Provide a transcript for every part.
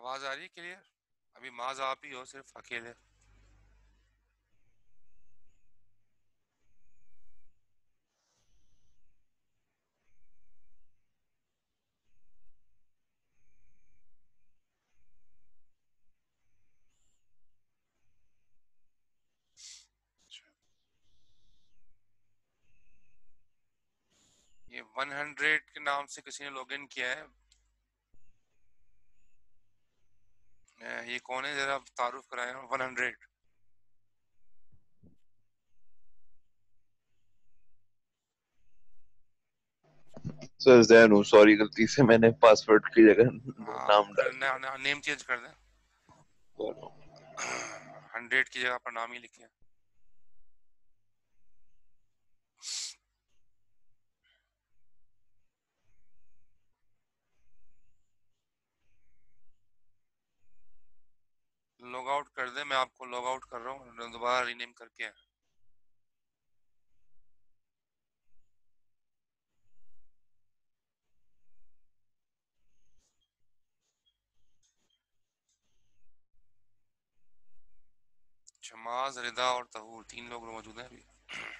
आवाज आ रही है क्लियर? अभी माज आप ही हो सिर्फ अकेले। ये 100 के नाम से किसी ने लॉगिन किया है। ये कौन है, जरा तारुफ कराए। 100। सर जैन हूँ, सॉरी गलती से मैंने पासवर्ड की जगह हाँ, नाम फिर डाल दिया। नेम चेंज कर दें। 100 की जगह पर नाम ही लिखे। लॉग आउट कर दे, मैं आपको लॉग आउट कर रहा हूँ, दोबारा रीनेम करके। शमाज, रिदा और तहूर, 3 लोग मौजूद हैं अभी।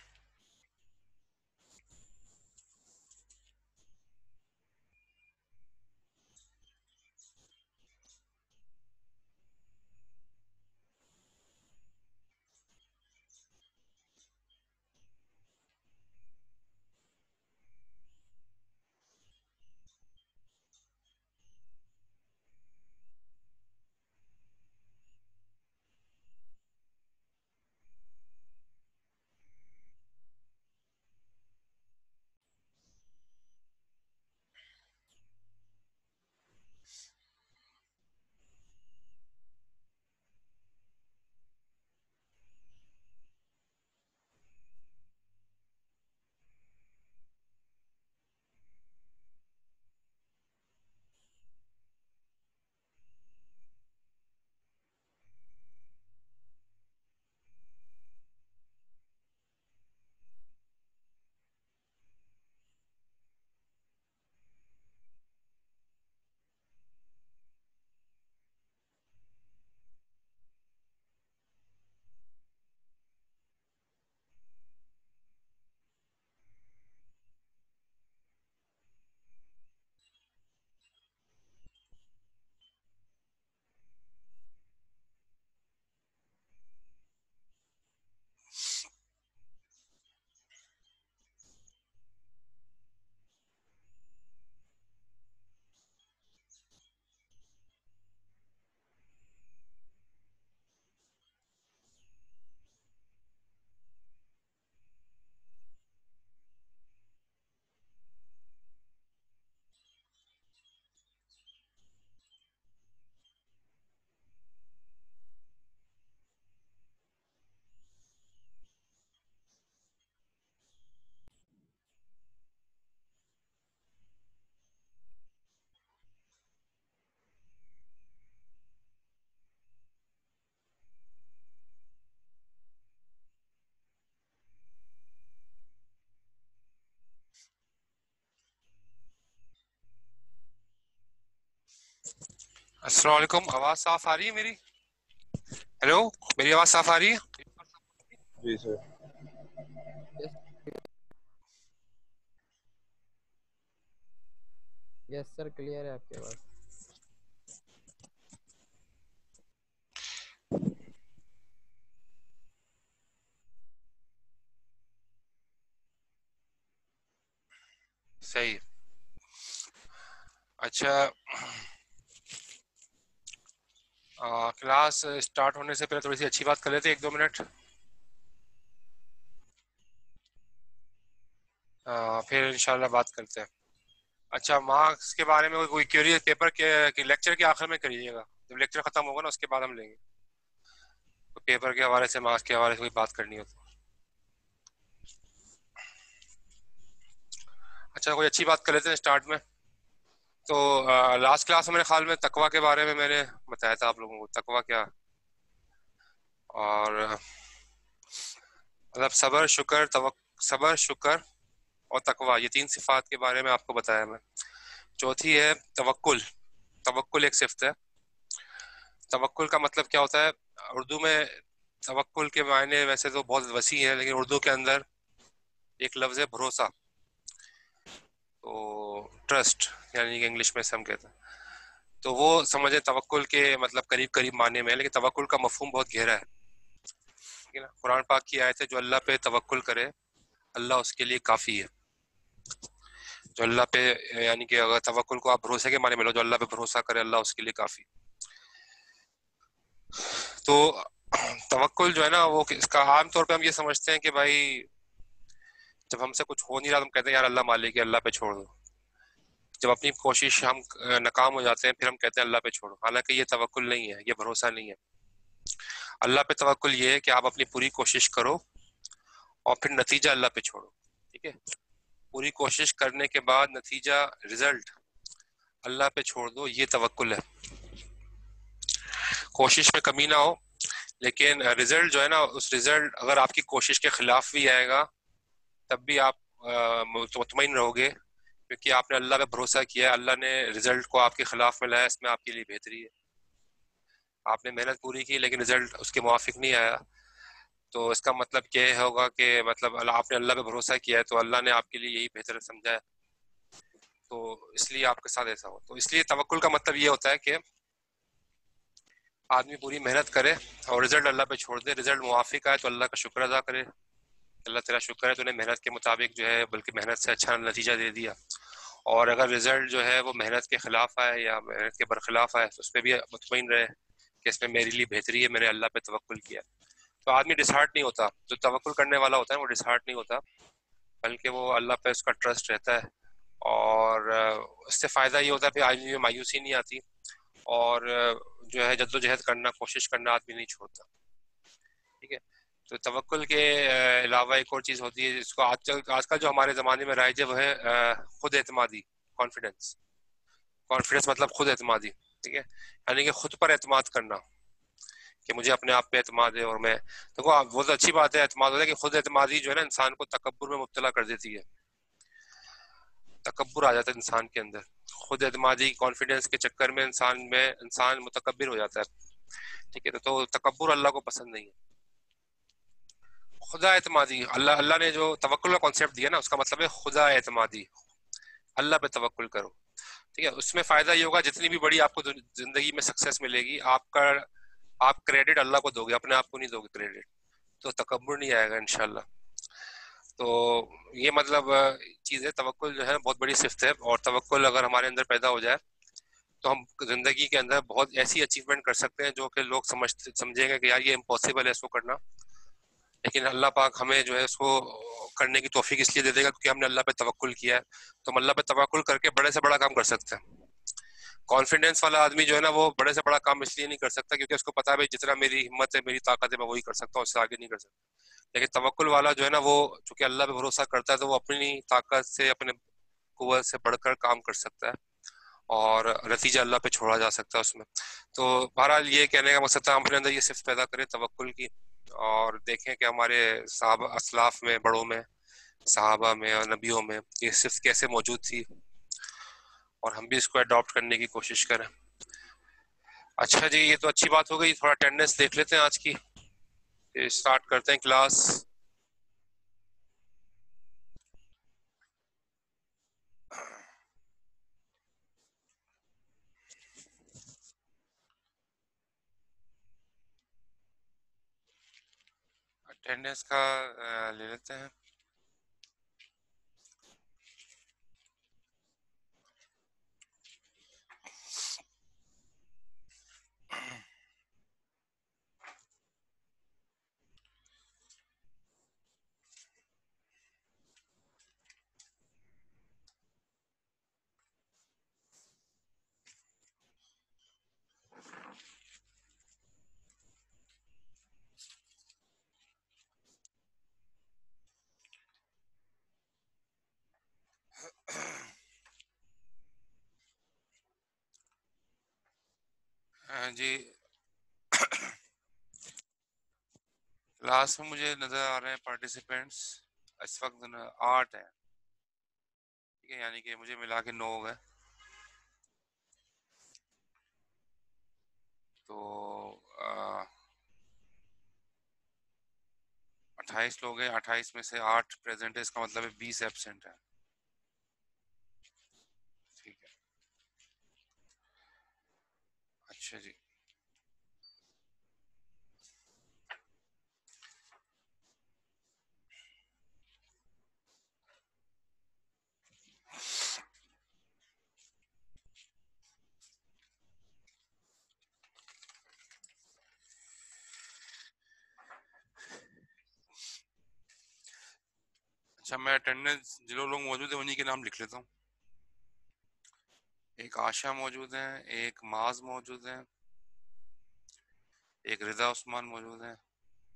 अस्सलाम वालेकुम, आवाज साफ आ रही है मेरी? हेलो, मेरी आवाज साफ आ रही है? जी sir. Yes. Yes sir, clear है आपकी आवाज। सही। अच्छा, क्लास स्टार्ट होने से पहले थोड़ी सी अच्छी बात कर लेते हैं, 1-2 मिनट। फिर इंशाल्लाह बात करते हैं। अच्छा, मार्क्स के बारे में कोई क्वेरी पेपर के लेक्चर के आखिर में करिएगा, जब लेक्चर खत्म होगा ना उसके बाद हम लेंगे। तो पेपर के हवाले से, मार्क्स के हवाले से कोई बात करनी हो तो। अच्छा, कोई अच्छी बात कर लेते हैं स्टार्ट में। तो लास्ट क्लास में मेरे ख्याल में तकवा के बारे में मैंने बताया था आप लोगों को, तकवा क्या। और मतलब सबर, शुक्र और तकवा, ये 3 सिफात के बारे में आपको बताया मैं। चौथी है तवक्कुल। तवक्कुल एक सिफ्त है। तवक्कुल का मतलब क्या होता है उर्दू में? तवक्कुल के मायने वैसे तो बहुत वसी है, लेकिन उर्दू के अंदर एक लफ्ज है भरोसा। तो ट्रस्ट, यानी कि इंग्लिश में से हम कहते हैं। तो वो समझे तवक्कुल के मतलब करीब करीब माने में है, लेकिन तवक्कुल का मफहूम बहुत गहरा है। ठीक है ना? कुरान पाक की आयत है, जो अल्लाह पे तवक्कुल करे अल्लाह उसके लिए काफी है। जो अल्लाह पे, यानी कि अगर तवक्कुल को आप भरोसे के माने में लो, जो अल्लाह पे भरोसा करे अल्लाह उसके लिए काफी। तो तवक्कुल जो है ना, वो इसका आम तौर पे हम ये समझते हैं कि भाई जब हमसे कुछ हो नहीं रहा तो हम कहते हैं यार अल्लाह मालिक है, अल्लाह पे छोड़ दो। जब अपनी कोशिश हम नाकाम हो जाते हैं फिर हम कहते हैं अल्लाह पे छोड़ो। हालांकि ये तवक्कुल नहीं है, ये भरोसा नहीं है। अल्लाह पे तवक्कुल ये है कि आप अपनी पूरी कोशिश करो और फिर नतीजा अल्लाह पे छोड़ो। ठीक है? पूरी कोशिश करने के बाद नतीजा, रिजल्ट अल्लाह पे छोड़ दो, ये तवक्कुल है। कोशिश में कमी ना हो, लेकिन रिजल्ट जो है ना, उस रिजल्ट अगर आपकी कोशिश के खिलाफ भी आएगा तब भी आप मुतमईन रहोगे, क्योंकि आपने अल्लाह पे भरोसा किया है। अल्लाह ने रिजल्ट को आपके खिलाफ में लाया, इसमें आपके लिए बेहतरी है। आपने मेहनत पूरी की लेकिन रिजल्ट उसके मुवाफिक नहीं आया, तो इसका मतलब क्या होगा कि मतलब आपने अल्लाह पे भरोसा किया है तो अल्लाह ने आपके लिए यही बेहतर समझा है, तो इसलिए आपके साथ ऐसा हो। तो इसलिए तवक्कुल का मतलब ये होता है कि आदमी पूरी मेहनत करे और रिजल्ट अल्लाह पे छोड़ दे। रिजल्ट मुवाफिक आए तो अल्लाह का शुक्र अदा करे, अल्लाह तेरा शुक्र है तूने मेहनत के मुताबिक जो है, बल्कि मेहनत से अच्छा नतीजा दे दिया। और अगर रिजल्ट जो है वो मेहनत के खिलाफ आए या मेहनत के बरखिलाफ आए तो उस पर भी मुतमईन रहे कि इसमें मेरे लिए बेहतरी है, मैंने अल्लाह पे तवक्कुल किया। तो आदमी डिसहार्ट नहीं होता, जो तवक्कुल करने वाला होता है वो डिसहार्ट नहीं होता, बल्कि वो अल्लाह पे उसका ट्रस्ट रहता है। और उससे फ़ायदा ये होता है फिर आदमी में मायूसी नहीं आती, और जो है जद्दोजहद करना, कोशिश करना आदमी नहीं छोड़ता। ठीक है? तो तवक्कुल के अलावा एक और चीज़ होती है जिसको आजकल आजकल जो हमारे ज़माने में राइज है वो है खुद एतमादी, कॉन्फिडेंस। कॉन्फिडेंस मतलब खुद एतमादी। ठीक है? यानी कि खुद पर एतमाद करना कि मुझे अपने आप पे एतमाद है। और मैं देखो, वो तो अच्छी बात है एतमाद होता है, कि खुद एतमादी जो है ना इंसान को तकब्बुर में मुब्तला कर देती है। तकब्बुर आ जाता है इंसान के अंदर, खुद एतमादी कॉन्फिडेंस के चक्कर में इंसान मुतकब्बिर हो जाता है। ठीक है? तो तकब्बुर अल्लाह को पसंद नहीं है। खुदा एतमादी, अल्लाह अल्लाह ने जो तवक्कुल का कॉन्सेप्ट दिया ना, उसका मतलब है खुदा एतमादी, अल्लाह पे तवक्कुल करो। ठीक है? उसमें फायदा ये होगा, जितनी भी बड़ी आपको जिंदगी में सक्सेस मिलेगी, आप क्रेडिट अल्लाह को दोगे, अपने आप को नहीं दोगे क्रेडिट, तो तकब्बुर नहीं आएगा इंशाल्लाह। तो ये मतलब चीज़ है, तवक्कुल जो है बहुत बड़ी सिफ्त है। और तवक्कुल अगर हमारे अंदर पैदा हो जाए तो हम जिंदगी के अंदर बहुत ऐसी अचीवमेंट कर सकते हैं जो कि लोग समझेंगे कि यार ये इम्पॉसिबल है इसको करना, लेकिन अल्लाह पाक हमें जो है इसको करने की तौफीक इसलिए दे देगा क्योंकि हमने अल्लाह पे तवक्कुल किया है। तो हम अल्लाह पे तवक्कुल करके बड़े से बड़ा काम कर सकते हैं। कॉन्फिडेंस वाला आदमी जो है ना, वो बड़े से बड़ा काम इसलिए नहीं कर सकता क्योंकि उसको पता है भाई जितना मेरी हिम्मत है, मेरी ताकत है, मैं वही कर सकता हूँ, उससे आगे नहीं कर सकता। लेकिन तवक्कुल वाला जो है ना, वो चूंकि अल्लाह पे भरोसा करता है तो वो अपनी ताकत से, अपने कुव्वत से बढ़कर काम कर सकता है, और नतीजा अल्लाह पे छोड़ा जा सकता है उसमें। तो बहरहाल ये कहने का मकसद था हम अपने अंदर ये सिर्फ पैदा करें तवक्कुल की, और देखें कि हमारे साहब असलाफ में, बड़ों में, सहाबा में और नबियों में ये सिर्फ कैसे मौजूद थी, और हम भी इसको अडॉप्ट करने की कोशिश करें। अच्छा जी, ये तो अच्छी बात हो गई। थोड़ा अटेंडेंस देख लेते हैं आज की, स्टार्ट करते हैं क्लास। अटेंडेंस का ले लेते हैं। जी, क्लास में मुझे नजर आ रहे हैं पार्टिसिपेंट्स इस वक्त 8 है। ठीक है? यानी कि मुझे मिला के 9 हो गए। तो 28 लोग हैं, 28 में से 8 प्रेजेंट है, इसका मतलब है 20 एब्सेंट है। ठीक है, अच्छा जी। अच्छा, मैं अटेंडेंस जो लोग मौजूद है उन्हीं के नाम लिख लेता हूँ। एक आशा मौजूद है, एक माज मौजूद है, एक रिजा उस्मान मौजूद है,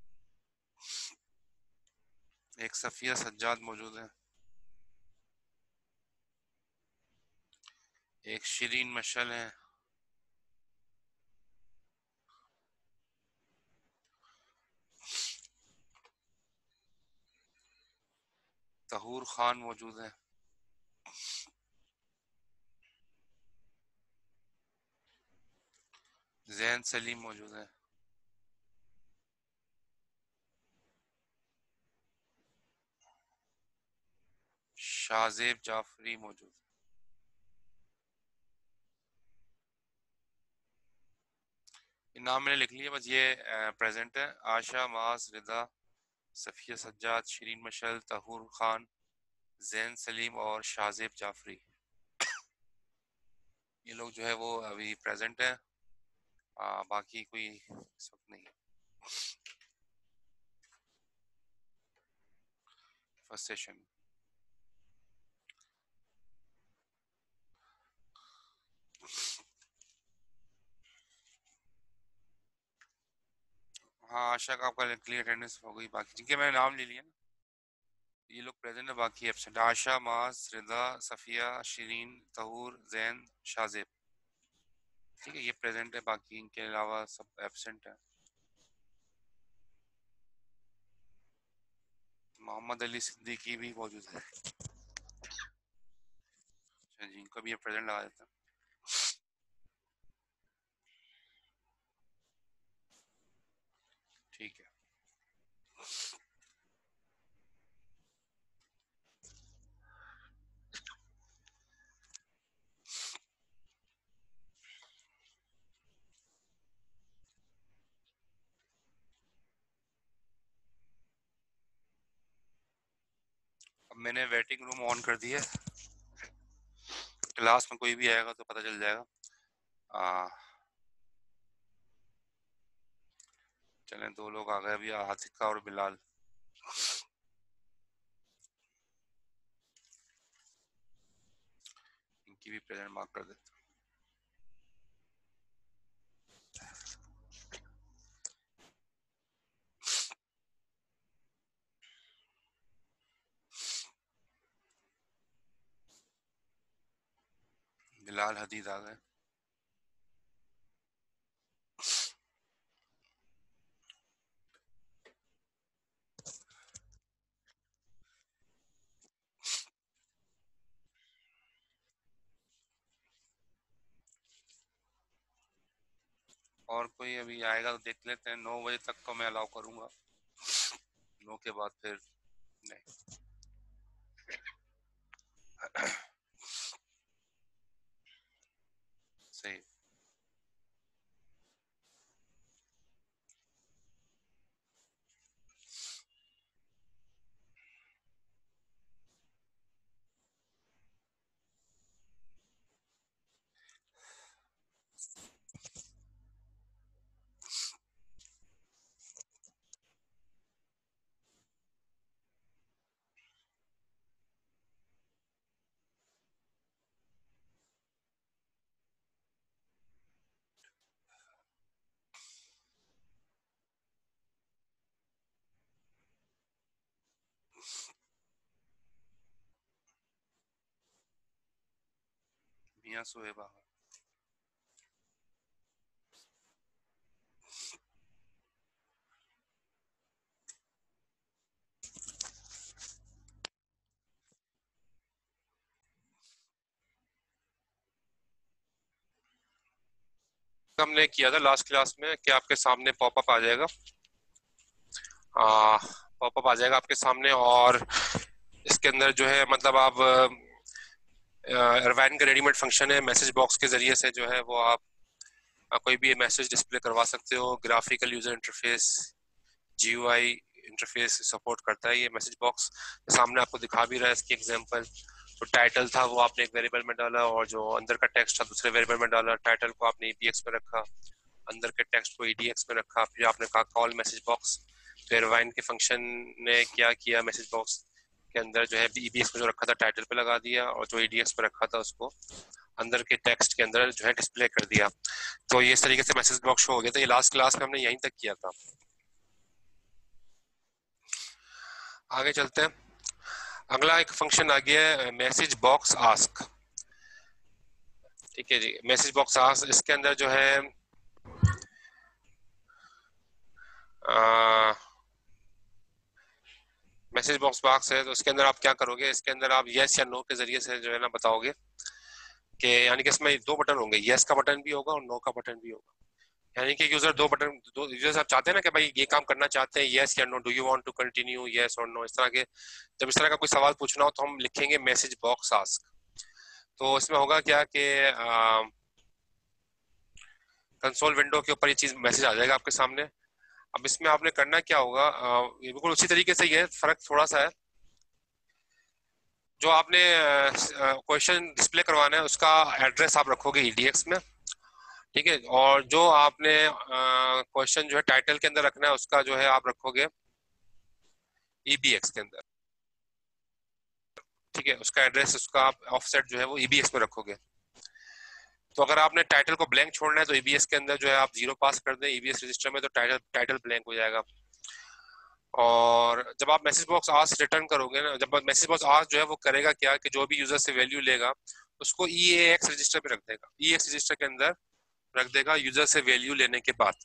एक सफिया सज्जाद मौजूद है, एक शिरीन मशल है, तहूर खान मौजूद है, जैन सलीम मौजूद है, शाहजेब जाफरी मौजूद है। ये नाम मैंने लिख लिया, बस ये प्रेजेंट है। आशा, माज, रिदा, सफिया सज्जाद, शिरीन मशल, तहूर खान, जैन सलीम और शाहजेब जाफरी, ये लोग जो है वो अभी प्रेजेंट है। बाकी कोई इस वक्त नहीं है फर्स्ट सेशन। हाँ, आशा का आपका क्लियर अटेंडेंस हो गई, बाकी जिनके मैंने नाम ले लिया ना ये लोग प्रेजेंट है, बाकी एब्सेंट। आशा, माज, रिदा, सफिया, शिरीन, तहूर, जैन, शाहजेब, ठीक है, ये प्रेजेंट है, बाकी इनके अलावा सब एब्सेंट है। मोहम्मद अली सिद्दीकी भी मौजूद है। अच्छा जी, इनको भी ये प्रेजेंट लगा देता हूँ। ठीक है, अब मैंने वेटिंग रूम ऑन कर दिया है, क्लास में कोई भी आएगा तो पता चल जाएगा। चलें, 2 लोग आ गए अभी, आतिका और बिलाल। इनकी भी प्रेजेंट मार्क कर देते हैं। बिलाल हदीद आ गए। और कोई अभी आएगा तो देख लेते हैं, 9 बजे तक को मैं अलाउ करूंगा, 9 के बाद फिर नहीं। सही। मियां सुहेब आ गए। हमने किया था लास्ट क्लास में कि आपके सामने पॉपअप आ जाएगा, पॉपअप आ जाएगा आपके सामने, और इसके अंदर जो है मतलब आप इरवाइन का रेडीमेड फंक्शन है, मैसेज बॉक्स के जरिए से जो है वो आप कोई भी मैसेज डिस्प्ले करवा सकते हो। Graphical user interface, GUI interface support करता है ये मैसेज बॉक्स। सामने आपको दिखा भी रहा है इसकी एग्जांपल। तो टाइटल था वो आपने एक वेरिएबल में डाला, और जो अंदर का टेक्स्ट था दूसरे वेरिएबल में डाला। टाइटल को आपने ईबीएक्स में रखा, अंदर के टेक्स्ट को ईडीएक्स में रखा। फिर आपने कहा कॉल मैसेज बॉक्स, तो इरवाइन के फंक्शन ने क्या किया, मैसेज बॉक्स के अंदर जो है ईबीएक्स में जो रखा था टाइटल पे लगा दिया, और जो ईडीएक्स पे रखा था उसको अंदर के टेक्स्ट के अंदर जो है डिस्प्ले कर दिया। तो ये इस तरीके से मैसेज बॉक्स शो हो गया था। ये लास्ट क्लास में हमने यहीं तक किया था। आगे चलते हैं। अगला एक फंक्शन आ गया है मैसेज बॉक्स आस्क। ठीक है जी, मैसेज बॉक्स आस्क, इसके अंदर जो है मैसेज बॉक्स है, तो उसके अंदर आप क्या करोगे, इसके अंदर आप यस या नो के जरिए से जो है ना बताओगे कि, यानी कि इसमें दो बटन होंगे, यस का बटन भी होगा और नो का बटन भी होगा। यानी कि यूजर दो बटन, दो यूजर्स आप चाहते हैं ना कि भाई ये काम करना चाहते हैं, यस या no, do you want to continue, yes और नो, इस तरह के। जब इस तरह का कोई सवाल पूछना हो तो हम लिखेंगे मैसेज बॉक्स आस्क। तो इसमें होगा क्या कि कंसोल विंडो के ऊपर ये चीज मैसेज आ जाएगा आपके सामने। अब इसमें आपने करना क्या होगा, ये बिल्कुल उसी तरीके से ही है, फर्क थोड़ा सा है। जो आपने क्वेश्चन डिस्प्ले करवाना है उसका एड्रेस आप रखोगे ईडीएक्स में, ठीक है। और जो आपने क्वेश्चन जो है टाइटल के अंदर रखना है उसका जो है आप रखोगे ईबीएक्स के अंदर, ठीक है। उसका एड्रेस, उसका आप ऑफसेट जो है वो ईबीएक्स में रखोगे। तो अगर आपने टाइटल को ब्लैंक छोड़ना है तो ईबीएस के अंदर जो है आप 0 पास कर दें ईबीएस रजिस्टर में, तो टाइटल ब्लैंक हो जाएगा। और जब आप मैसेज बॉक्स आस्क रिटर्न करोगे ना, जब मैसेज बॉक्स आस्क जो है वो करेगा क्या कि जो भी यूजर से वैल्यू लेगा उसको ईएएक्स रजिस्टर में रख देगा, ईएक्स रजिस्टर के अंदर रख देगा यूजर से वैल्यू लेने के बाद।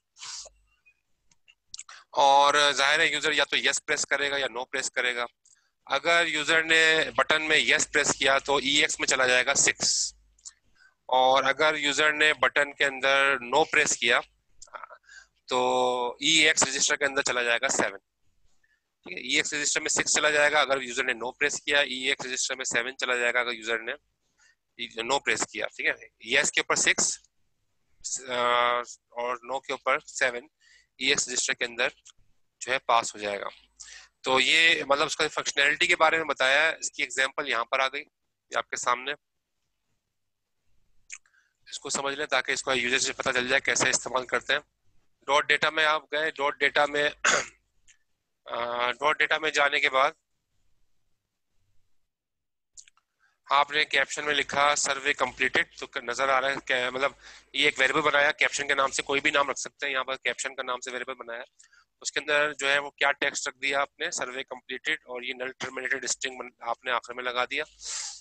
और जाहिर है यूजर या तो यस प्रेस करेगा या नो प्रेस करेगा। अगर यूजर ने बटन में यस प्रेस किया तो ईएक्स में चला जाएगा 6, और अगर यूजर ने बटन के अंदर नो प्रेस किया तो ईएक्स रजिस्टर के अंदर चला जाएगा 7, ठीक है। ईएक्स रजिस्टर में 6 चला जाएगा अगर यूजर ने नो प्रेस किया, ईएक्स रजिस्टर में 7 चला जाएगा अगर यूजर ने नो प्रेस किया, ठीक है। यस के ऊपर 6 और नो के ऊपर 7 ईएक्स रजिस्टर के अंदर जो है पास हो जाएगा। तो ये मतलब उसका फंक्शनैलिटी के बारे में बताया है। इसकी एग्जांपल यहाँ पर आ गई आपके सामने, इसको समझ लें ताकि इसको यूजर से पता चल जाए कैसे इस्तेमाल करते हैं। डॉट डेटा में आप गए, डॉट डेटा में डॉट डेटा में जाने के बाद आपने कैप्शन में लिखा सर्वे कंप्लीटेड, तो नजर आ रहा है क्या, मतलब ये एक वेरिएबल बनाया कैप्शन के नाम से, कोई भी नाम रख सकते हैं, यहाँ पर कैप्शन का नाम से वेरिएबल बनाया। उसके अंदर जो है वो क्या टेक्स्ट रख दिया आपने, सर्वे कंप्लीटेड, और ये नल टर्मिनेटेड स्ट्रिंग आपने आखिर में लगा दिया।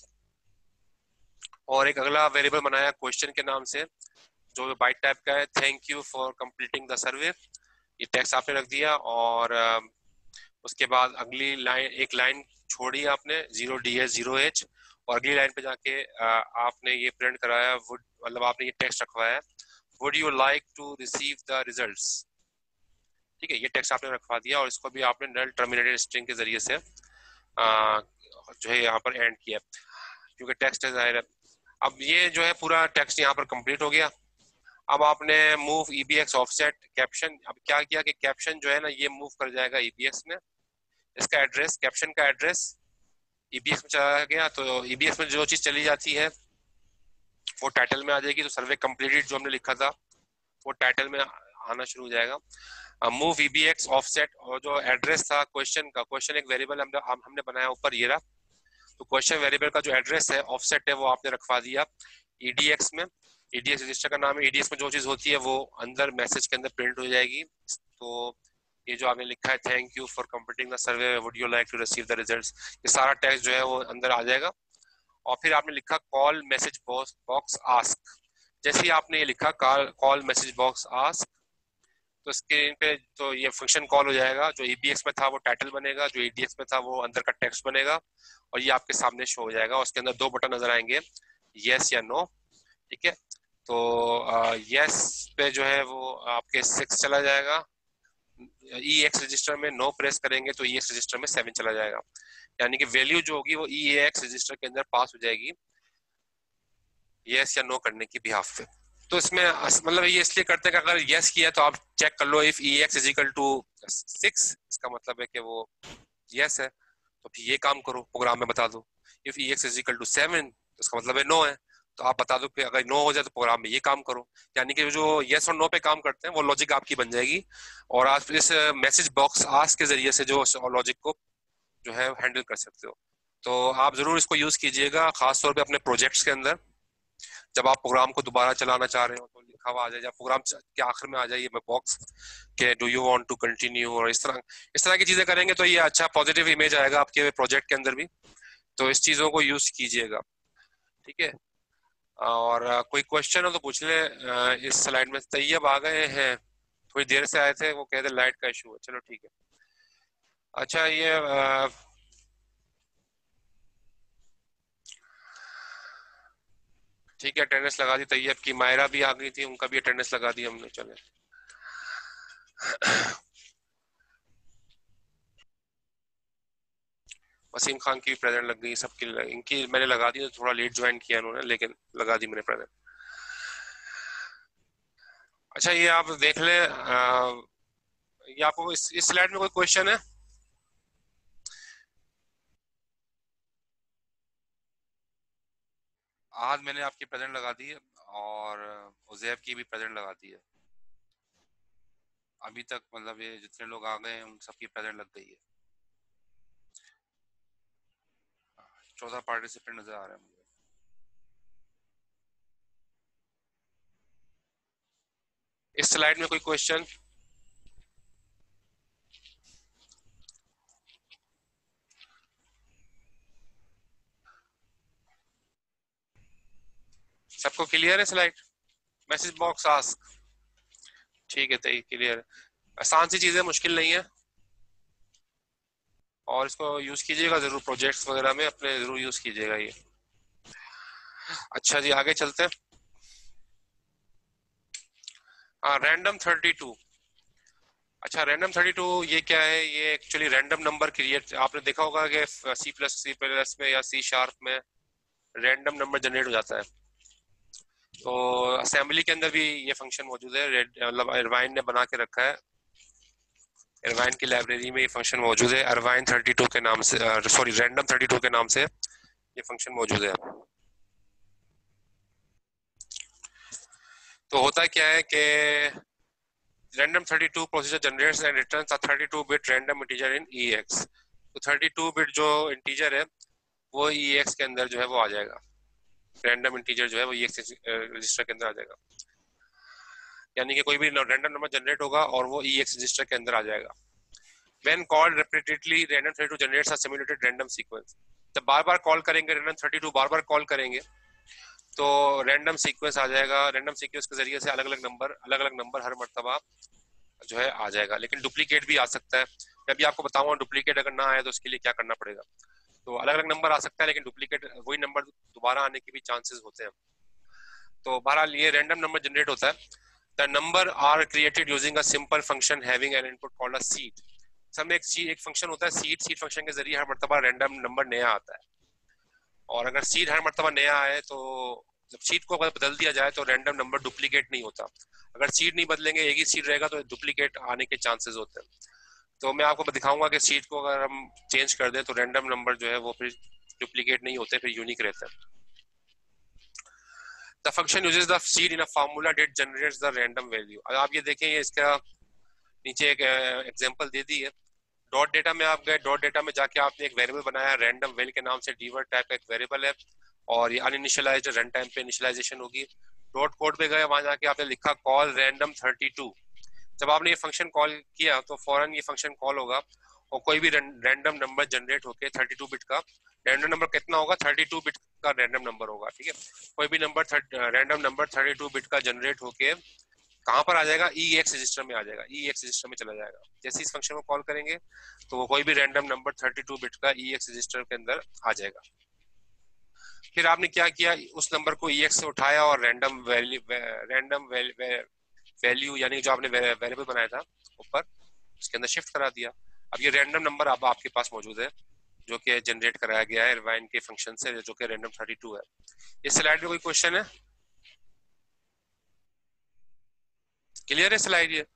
और एक अगला वेरिएबल बनाया क्वेश्चन के नाम से जो बाइट टाइप का है, thank you for completing the survey, ये टेक्स्ट आपने रख दिया। और उसके बाद अगली लाइन, एक लाइन छोड़ी आपने 0DS 0H, और अगली लाइन पे जाके आपने ये प्रिंट कराया, वुड, मतलब आपने ये टेक्स्ट रखवाया, would you like to receive the results, ठीक है। ये टेक्स्ट आपने रखवा दिया और इसको भी आपने नल टर्मिनेटेड स्ट्रिंग के जरिए से जो है यहाँ पर एंड किया, क्योंकि टेक्स्ट है जाहिर है। अब ये जो है पूरा टेक्स्ट यहाँ पर कंप्लीट हो गया। अब आपने मूव ईबीएक्स ऑफसेट कैप्शन, अब क्या किया कि कैप्शन जो है ना ये मूव कर जाएगा ईबीएक्स में, इसका एड्रेस, कैप्शन का एड्रेस ईबीएक्स में चला गया। तो ईबीएक्स में जो चीज चली जाती है वो टाइटल में आ जाएगी, तो सर्वे कंप्लीटेड जो हमने लिखा था वो टाइटल में आना शुरू हो जाएगा। मूव ईबीएक्स ऑफसेट, और जो एड्रेस था क्वेश्चन का, क्वेश्चन एक वेरिएबल हमने बनाया ऊपर ये रहा, तो क्वेश्चन वेरिएबल का जो एड्रेस है ऑफसेट है वो आपने रखवा दिया ईडीएक्स में। ईडीएक्स रजिस्टर का नाम है, ईडीएक्स में जो चीज होती है वो अंदर मैसेज के अंदर प्रिंट हो जाएगी। तो ये जो आपने लिखा है thank you for completing the survey, would you like to receive the results, ये सारा टेक्स्ट जो है वो अंदर आ जाएगा। और फिर आपने लिखा कॉल मैसेज बॉक्स आस्क, जैसे ही आपने ये लिखा कॉल मैसेज बॉक्स आस्क, तो स्क्रीन पे तो ये फंक्शन कॉल हो जाएगा। जो ईबीएक्स में था वो टाइटल बनेगा, जो ईडीएक्स में था वो अंदर का टेक्स्ट बनेगा, और ये आपके सामने शो हो जाएगा। उसके अंदर दो बटन नजर आएंगे, यस या नो, ठीक है। तो यस पे जो है वो आपके 6 चला जाएगा, ई एक्स रजिस्टर में नो प्रेस करेंगे तो ई एक्स रजिस्टर में 7 चला जाएगा, यानी कि वैल्यू जो होगी वो ई एक्स रजिस्टर के अंदर पास हो जाएगी यस या नो करने की बिहाफ पे। तो इसमें मतलब ये इसलिए करते हैं कि अगर यस किया तो आप चेक कर लो, if E X is equal to 6 इसका मतलब है कि वो यस है, तो फिर ये काम करो प्रोग्राम में बता दो। If E X is equal to 7 तो इसका मतलब है नो है, तो आप बता दो कि अगर नो हो जाए तो प्रोग्राम में ये काम करो। यानी कि जो यस और नो पे काम करते हैं वो लॉजिक आपकी बन जाएगी, और आप इस मैसेज बॉक्स आस्क के जरिए से जो लॉजिक को जो है हैंडल कर सकते हो। तो आप जरूर इसको यूज कीजिएगा, खासतौर पे अपने प्रोजेक्ट्स के अंदर। जब आप प्रोग्राम को दोबारा चलाना चाह रहे हो तो लिखा हुआ आ जाए, जब प्रोग्राम के आखिर में आ जाए ये बॉक्स के do you want to continue, और इस तरह की चीजें करेंगे तो ये अच्छा पॉजिटिव इमेज आएगा आपके प्रोजेक्ट के अंदर भी। तो इस चीजों को यूज कीजिएगा, ठीक है। और कोई क्वेश्चन हो तो पूछ ले। इस स्लाइड में तैयब आ गए हैं, थोड़ी देर से आए थे, वो कहते लाइट का इशू है, चलो ठीक है। अच्छा ये ठीक है, अटेंडेंस लगा दी तैयब की, मायरा भी आ गई थी, उनका भी अटेंडेंस लगा दी हमने, चले। वसीम खान की भी प्रेजेंट लग गई, सबकी इनकी मैंने लगा दी, तो थोड़ा लेट ज्वाइन किया उन्होंने, लेकिन लगा दी मैंने प्रेजेंट। अच्छा ये आप देख ले, ये आपको इस स्लाइड में कोई क्वेश्चन है? आज मैंने आपकी प्रेजेंट लगा दी है, और उजैब की भी प्रेजेंट लगा दी है। अभी तक मतलब ये जितने लोग आ गए हैं उन सबकी प्रेजेंट लग गई है। 14 पार्टिसिपेंट नजर आ रहे हैं मुझे। इस स्लाइड में कोई क्वेश्चन? सबको क्लियर है स्लाइड? मैसेज बॉक्स आस्क, ठीक है, तो क्लियर है। आसान सी चीजें, मुश्किल नहीं है, और इसको यूज कीजिएगा जरूर, प्रोजेक्ट्स वगैरह में अपने जरूर यूज कीजिएगा ये। अच्छा जी आगे चलते हैं। हाँ, रैंडम 32। अच्छा रैंडम 32 ये क्या है? ये एक्चुअली रैंडम नंबर क्रिएट, आपने देखा होगा कि सी प्लस में या सी शार्प में रैंडम नंबर जनरेट हो जाता है। तो असेंबली के अंदर भी ये फंक्शन मौजूद है, मतलब इरवाइन ने बना के रखा है। इरवाइन की लाइब्रेरी में ये फंक्शन मौजूद है, इरवाइन 32 के नाम से, सॉरी रैंडम 32 के नाम से ये फंक्शन मौजूद है। तो होता क्या है कि random 32 procedure generates and returns a 32 bit random integer in EX। तो 32 बिट जो इंटीजर है वो EX के अंदर जो है वो आ जाएगा, रैंडम इंटीजर जो है वो EX रजिस्टर के अंदर आ जाएगा। यानी कि कोई भी रैंडम नंबर जनरेट होगा और वो EX रजिस्टर के अंदर आ जाएगा। When called repeatedly, random 32 generates a simulated random sequence। जब बार बार कॉल करेंगे, random 32 बार बार कॉल करेंगे तो रैंडम सीक्वेंस आ जाएगा। रैंडम सीक्वेंस के जरिए से अलग अलग नंबर हर मर्तबा जो है आ जाएगा, लेकिन डुप्लीकेट भी आ सकता है। मैं भी आपको बताऊंगा डुप्लीकेट अगर ना आए तो उसके लिए क्या करना पड़ेगा। तो अलग अलग नंबर आ सकता है, लेकिन डुप्लीकेट वही नंबर दोबारा आने के भी चांसेस होते हैं। तो बहरहाल ये रैंडम नंबर जनरेट होता है। The number are created using a simple function having an input called a seed. सब में एक फंक्शन होता है सीड फंक्शन के जरिए हर मर्तबा रैंडम नंबर नया आता है। और अगर सीड हर मर्तबा नया आए तो जब सीड को अगर बदल दिया जाए तो रैंडम नंबर डुप्लीकेट नहीं होता। अगर सीड नहीं बदलेंगे, एक ही सीड रहेगा, तो डुप्लीकेट आने के चांसेस होते हैं। तो मैं आपको दिखाऊंगा कि सीड को अगर हम चेंज कर दें तो रैंडम नंबर जो है वो फिर डुप्लीकेट नहीं होते, फिर यूनिक रहते हैं। The function uses the seed in a formula that generates the random value. अब आप ये देखें, इसका नीचे एक एग्जांपल दे दी है। डॉट डेटा में आप गए, डॉट डेटा में जाके आपने एक वेरिएबल बनाया रैंडम वेल के नाम से, डीवर्ड टाइप का एक वेरिएबल है, और ये अनइनिशियलाइज्ड रन टाइम पे इनिशियलाइजेशन होगी। डॉट कोड पे गए, वहां जाके आपने लिखा कॉल रैंडम 32। जब आपने ये फंक्शन कॉल किया तो फौरन ये फंक्शन कॉल होगा और कोई भी रैंडम नंबर जनरेट होके 32 बिट का, रैंडम नंबर कितना होगा? 32 बिट का रैंडम नंबर होगा, ठीक है। कोई भी नंबर रैंडम नंबर 32 बिट का जनरेट होके कहाँ पर आ जाएगा? EX रजिस्टर में आ जाएगा, EX रजिस्टर में चला जाएगा। जैसे इस फंक्शन को कॉल करेंगे तो वो कोई भी रैंडम नंबर 32 बिट का EX रजिस्टर के अंदर आ जाएगा। फिर आपने क्या किया, उस नंबर को EX से उठाया और वैल्यू यानी जो आपने वेरिएबल बनाया था ऊपर, उसके अंदर शिफ्ट करा दिया। अब ये रैंडम नंबर अब आपके पास मौजूद है जो कि जनरेट कराया गया है रिवाइन के फंक्शन से, जो कि रैंडम 32 है। इस स्लाइड में कोई क्वेश्चन है? क्लियर है स्लाइड ये?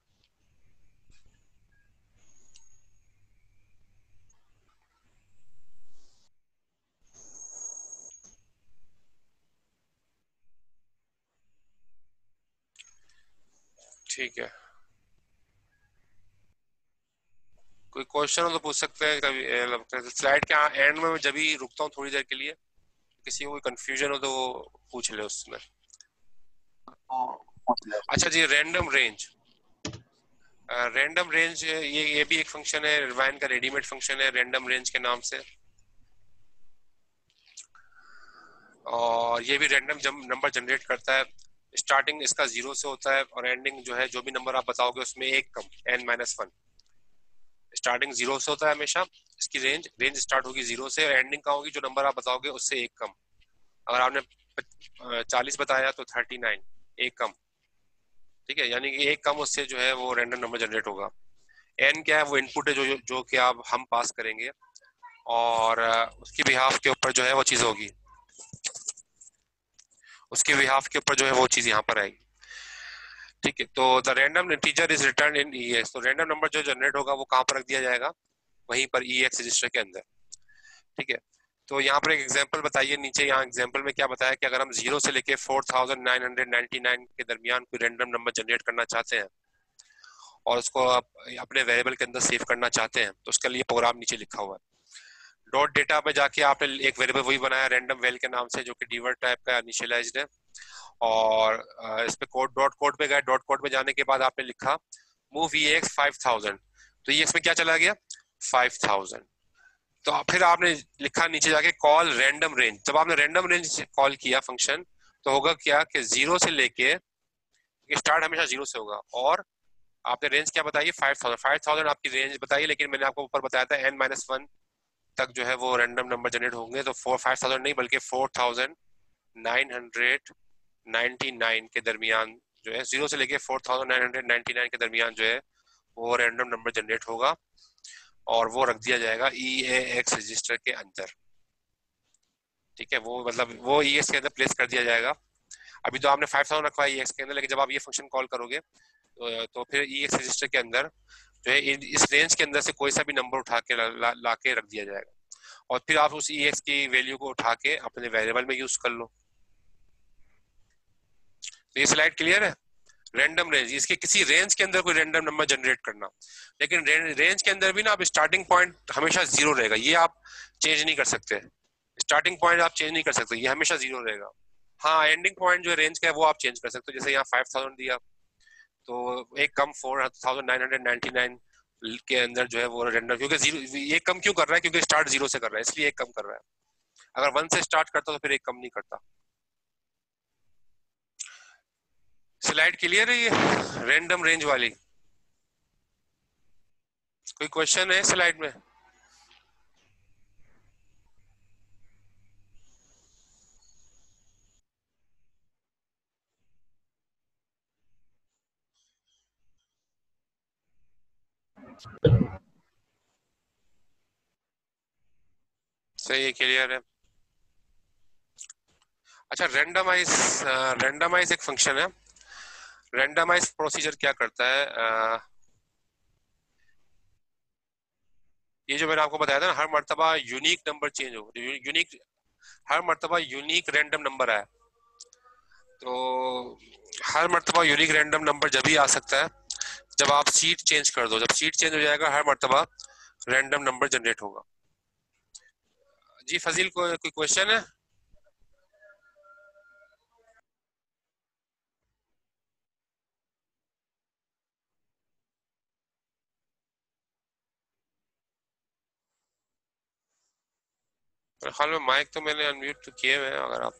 ठीक है, कोई क्वेश्चन हो तो पूछ सकते हैं कभी। स्लाइड के एंड में जब भी रुकता हूँ थोड़ी देर के लिए, किसी को कोई कंफ्यूजन हो तो वो पूछ ले उसमें। अच्छा जी, रैंडम रेंज। रैंडम रेंज ये भी एक फंक्शन है, रिवाइन का रेडीमेड फंक्शन है रैंडम रेंज के नाम से। और ये भी रैंडम नंबर जनरेट करता है। स्टार्टिंग इसका 0 से होता है और एंडिंग जो है, जो भी नंबर आप बताओगे उसमें एक कम, n-1। स्टार्टिंग 0 से होता है हमेशा। इसकी रेंज स्टार्ट होगी 0 से और एंडिंग कहाँ होगी, जो नंबर आप बताओगे उससे एक कम। अगर आपने 40 बताया तो 39, एक कम। ठीक है, यानी कि एक कम उससे जो है वो रैंडम नंबर जनरेट होगा। एन क्या है, वो इनपुट है जो कि आप हम पास करेंगे और उसकी बिहाफ के ऊपर जो है वो चीज होगी, उसके बिहाफ के ऊपर जो है वो चीज यहाँ पर आएगी। ठीक है, तो the random integer is return in EX। तो रैंडम नंबर जो जनरेट होगा वो कहाँ पर रख दिया जाएगा, वहीं पर EX रजिस्टर के अंदर। ठीक है, तो यहाँ पर एक एग्जांपल बताइए नीचे। यहाँ एग्जांपल में क्या बताया कि अगर हम 0 से लेके 4999 के दरमियान कोई रैंडम नंबर जनरेट करना चाहते हैं और उसको आप अपने वेरिएबल के अंदर सेव करना चाहते हैं, तो उसके लिए प्रोग्राम नीचे लिखा हुआ है। डॉट डेटा पे जाके आपने एक वेरिएबल वही बनाया रैंडम वेल के नाम से, जो कि डीवर्ट टाइप का इनिशियलाइज्ड है। और इस पे कोड डॉट कोड पे गए। डॉट कोड पे जाने के बाद आपने लिखा मूव EX 5000। तो EX में क्या चला गया, 5000। तो फिर आपने लिखा नीचे जाके कॉल रैंडम रेंज। जब आपने रैंडम रेंज कॉल किया फंक्शन, तो होगा क्या कि 0 से लेके, स्टार्ट हमेशा 0 से होगा, और आपने रेंज क्या बताई, 5000 आपकी रेंज बताई। लेकिन मैंने आपको ऊपर बताया था n-1 तक जो है वो रैंडम नंबर जनरेट होंगे। तो 5000 नहीं बल्कि 4999 के दरमियान जो है, 0 से लेके 4999 के दरमियान जो है वो रैंडम नंबर जनरेट होगा और वो रख दिया जाएगा EAX रजिस्टर के अंदर। ठीक है, वो मतलब वो EX के अंदर प्लेस कर दिया जाएगा। अभी तो आपने 5000 रखा है EX के अंदर, लेकिन जब आप ये फंक्शन कॉल करोगे तो फिर EX रजिस्टर के अंदर जो है इस रेंज के अंदर से कोई सा भी नंबर उठा के ला के रख दिया जाएगा, और फिर आप उस EX की वैल्यू को उठा के अपने वेरिएबल में यूज कर लो। तो ये स्लाइड क्लियर है? रैंडम रेंज, इसके किसी रेंज के अंदर कोई रैंडम नंबर जनरेट करना, लेकिन रेंज के अंदर भी ना आप स्टार्टिंग पॉइंट हमेशा 0 रहेगा, ये आप चेंज नहीं कर सकते। स्टार्टिंग पॉइंट आप चेंज नहीं कर सकते, ये हमेशा 0 रहेगा। हाँ, एंडिंग पॉइंट जो रेंज का है वो आप चेंज कर सकते हो। जैसे यहाँ 5000 दिया तो एक कम 4999 के अंदर जो है वो रैंडम, क्योंकि जीरो, ये कम क्यों कर रहा है, क्योंकि स्टार्ट 0 से कर रहा है, इसलिए एक कम कर रहा है। अगर 1 से स्टार्ट करता तो फिर एक कम नहीं करता। स्लाइड क्लियर है ये रैंडम रेंज वाली? कोई क्वेश्चन है स्लाइड में? सही है, क्लियर है। अच्छा, रेंडमाइज एक फंक्शन है। रेंडमाइज प्रोसीजर क्या करता है, ये जो मैंने आपको बताया था ना, हर मर्तबा यूनिक नंबर चेंज हो, यूनिक, हर मर्तबा यूनिक रैंडम नंबर आए। तो हर मर्तबा यूनिक रैंडम नंबर जब भी आ सकता है जब आप सीट चेंज कर दो। जब सीट चेंज हो जाएगा, हर मर्तबा रैंडम नंबर जनरेट होगा। जी फजील, कोई क्वेश्चन है? मेरे ख्याल में माइक तो मैंने अनम्यूट तो किए हुए हैं, अगर आप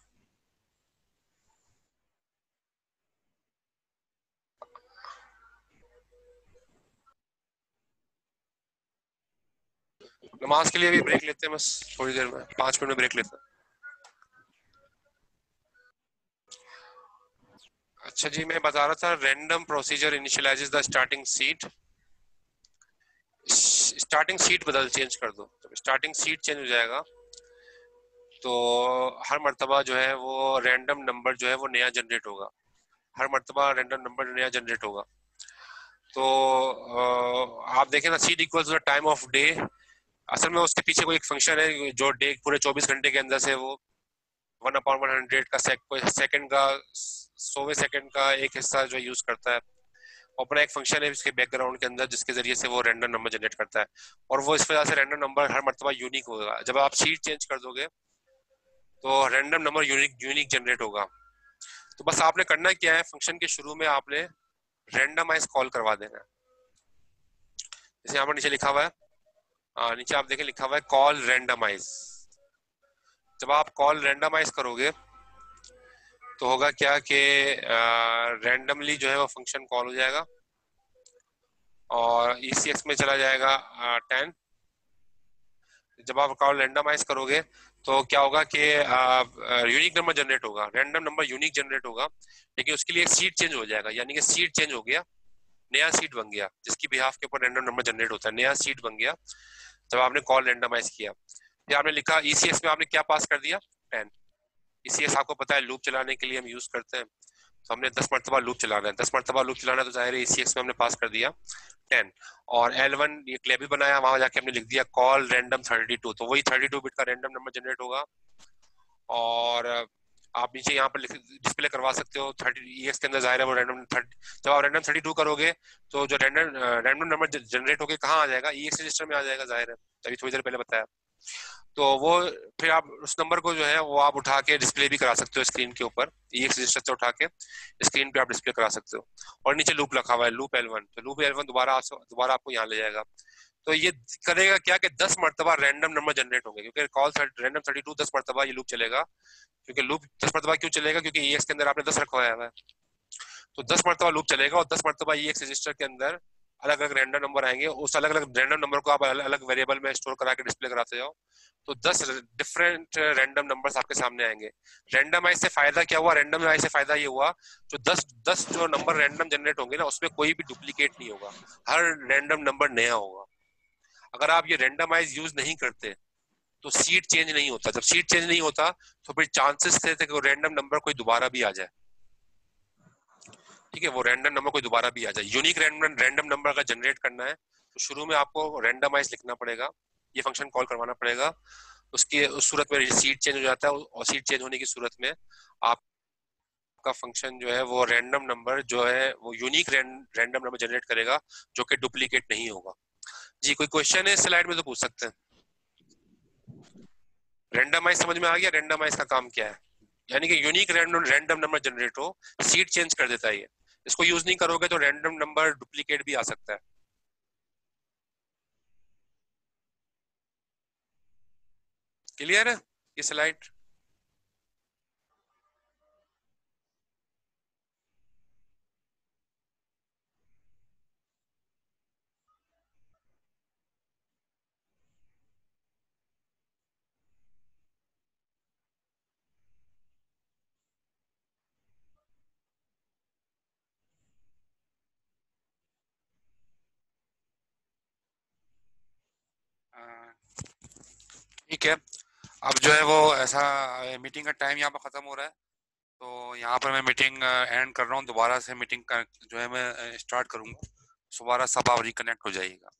नमाज के लिए भी ब्रेक लेते हैं, बस थोड़ी देर में 5 मिनट में ब्रेक लेते हैं। अच्छा जी, मैं बता रहा था random procedure initializes the starting seed. Starting seed बदल चेंज कर दो, तो स्टार्टिंग सीट चेंज हो जाएगा, तो हर मर्तबा जो है वो रैंडम नंबर जो है वो नया जनरेट होगा, हर मर्तबा रैंडम नंबर नया जनरेट होगा। तो आप देखें ना, seed equals to the time of day, असल में उसके पीछे कोई एक फंक्शन है जो डे पूरे 24 घंटे के अंदर से वो 1/100 का सेकंड का 100वें सेकंड का एक हिस्सा जो यूज करता है। अपना एक फंक्शन है इसके बैकग्राउंड के अंदर जिसके जरिए से वो रैंडम नंबर जनरेट करता है, और वो इस वजह से रैंडम नंबर हर मर्तबा यूनिक होगा। जब आप सीट चेंज कर दोगे तो random number unique unique generate होगा। तो बस आपने करना क्या है, फंक्शन के शुरू में आपने रैंडमाइज कॉल करवा देना है। जैसे यहाँ पर नीचे लिखा हुआ है, नीचे आप देखें लिखा हुआ है कॉल रैंडमाइज। जब आप कॉल रैंडमाइज करोगे तो होगा क्या कि रैंडमली जो है वो फंक्शन कॉल हो जाएगा और ECX में चला जाएगा 10। जब आप कॉल रैंडमाइज करोगे तो क्या होगा कि यूनिक नंबर जनरेट होगा, रैंडम नंबर यूनिक जनरेट होगा, लेकिन उसके लिए सीट चेंज हो जाएगा, यानी कि सीट चेंज हो गया, नया सीट बन गया जिसकी बिहाफ के ऊपर रैंडम नंबर जनरेट होता है, नया सीट बन गया जब आपने कॉल रैंडमाइज किया। फिर आपने लिखा ECX में आपने क्या पास कर दिया, 10। ECX आपको पता है लूप चलाने के लिए हम यूज करते हैं, तो हमने 10 मरतबा लूप चलाना है, 10 मरतबा लूप चलाना है, तो जाहिर है ECX में हमने पास कर दिया 10। और L1 ये लेबल बनाया, वहां जाके हमने लिख दिया कॉल रैंडम 32, तो वही 32 बिट का रैंडम नंबर जनरेट होगा। और आप नीचे यहाँ पर डिस्प्ले करवा सकते हो 30 के अंदर, जाहिर है वो रैंडम 30। जब आप रैंडम 32 करोगे तो जो रैंडम नंबर जनरेट होकर कहाँ आ जाएगा, EX रजिस्टर में आ जाएगा, जाहिर है, अभी थोड़ी देर पहले बताया। तो वो फिर आप उस नंबर को जो है वो आप उठा के डिस्प्ले भी करा सकते हो स्क्रीन के ऊपर, EX रजिस्टर से उठा के स्क्रीन पे आप डिस्प्ले करा सकते हो। और नीचे लूप रखा हुआ है, लूप L1, तो लूप L1 दोबारा आपको यहाँ ले जाएगा। तो ये करेगा क्या कि 10 मरतबा रैंडम नंबर जनरेट होंगे, क्योंकि कॉल रैंडम 32 10 मरतबा ये लूप चलेगा। क्योंकि लूप 10 मरतबा क्यों चलेगा, क्योंकि EX के अंदर आपने 10 रखवाया हुआ है, तो 10 मरतबा लूप चलेगा और 10 मरतबा EX रजिस्टर के अंदर अलग अलग रैंडम नंबर आएंगे, उस अलग अलग रैंडम नंबर को आप अलग अलग वेरिएबल में स्टोर करा के डिस्प्ले कराते जाओ, तो 10 डिफरेंट रैंडम नंबर्स आपके सामने आएंगे। रैंडमाइज से फायदा क्या हुआ, रैंडमाइज से फायदा ये हुआ जो 10 जो नंबर रैंडम जनरेट होंगे ना उसमें कोई भी डुप्लीकेट नहीं होगा, हर रैंडम नंबर नया होगा। अगर आप ये रैंडमाइज यूज नहीं करते तो सीट चेंज नहीं होता, जब सीट चेंज नहीं होता तो फिर चांसेस थे कि रैंडम नंबर कोई दोबारा भी आ जाए, ठीक है, वो रैंडम नंबर कोई दोबारा भी आ जाए। यूनिक रैंडम नंबर अगर जनरेट करना है तो शुरू में आपको रैंडमाइज लिखना पड़ेगा, ये फंक्शन कॉल करवाना पड़ेगा, उसकी उस सूरत में सीट चेंज हो जाता है, और सीट चेंज होने की सूरत में आपका फंक्शन जो है वो रैंडम नंबर जो है वो यूनिक रैंडम नंबर जनरेट करेगा जो कि डुप्लीकेट नहीं होगा। जी कोई क्वेश्चन है इस स्लाइड में तो पूछ सकते हैं। रैंडमाइज समझ में आ गया, रैंडमाइज का काम क्या है, यानी कि यूनिक रैंडम नंबर जनरेट हो, सीट चेंज कर देता है ये, इसको यूज नहीं करोगे तो रैंडम नंबर डुप्लीकेट भी आ सकता है। क्लियर है ये स्लाइड? ठीक है, अब जो है वो ऐसा मीटिंग का टाइम यहाँ पर खत्म हो रहा है, तो यहाँ पर मैं मीटिंग एंड कर रहा हूँ, दोबारा से मीटिंग का जो है मैं स्टार्ट करूंगा, दोबारा सब आप रिकनेक्ट हो जाइएगा।